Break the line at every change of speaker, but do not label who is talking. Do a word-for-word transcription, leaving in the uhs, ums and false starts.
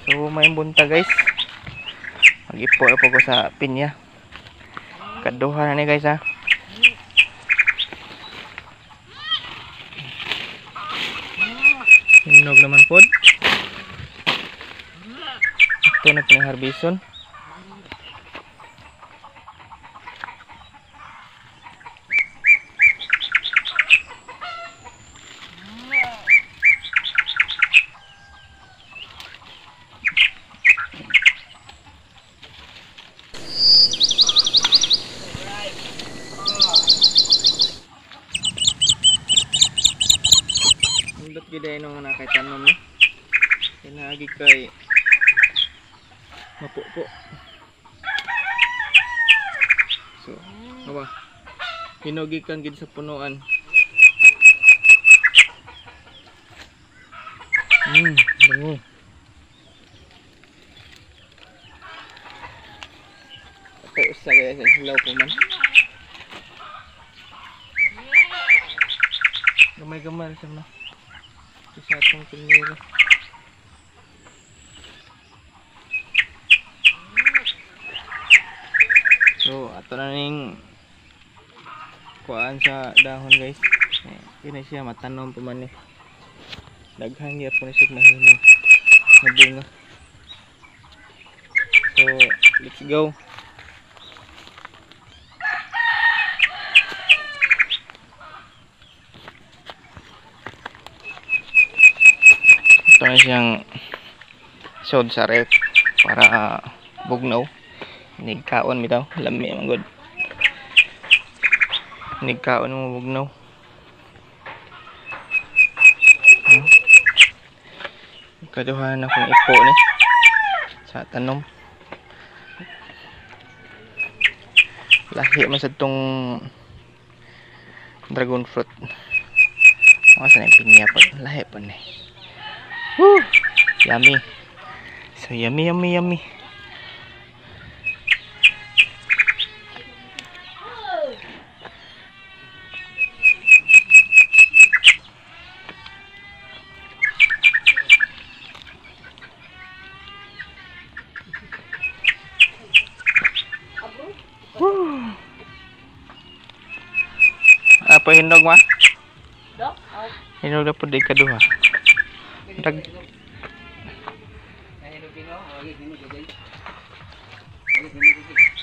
So may bunta guys. Mag-ipo na po ko sa penya. Kaduha na ni guys ha. Hinog naman po. Ito na pinaharbison. Ba't gida nung nakaitanong no? Kinagi kay mapupo. So, apa? Hinugikan gid sa punuan. Hmm, bango. Apa usa kaya sa hilaw po man. Gamay-gamay sa mga sa atong pinira. So ato na ning kuan sa dahon guys. Eh, kini siya matanom pa man eh. Daghan gyud po ni siya mahimo na bunga. So let's go. Ito na siyang sod sa ref para uh, bugnaw. Nigkaon bitaw, lami man gud. Nigkaon mo bugnaw. Hmm. Kaduhan akong ipo ni sa tanom. Lahi man sa tong dragon fruit. Mga sa nang pinya pa, lahi pa ni. Woo! Yummy. So yummy, yummy, yummy. Woo! Apa hinog ma? Hinog na po di kaduha. Dag Ay, hinog din oh. Hinog din. Hinog din.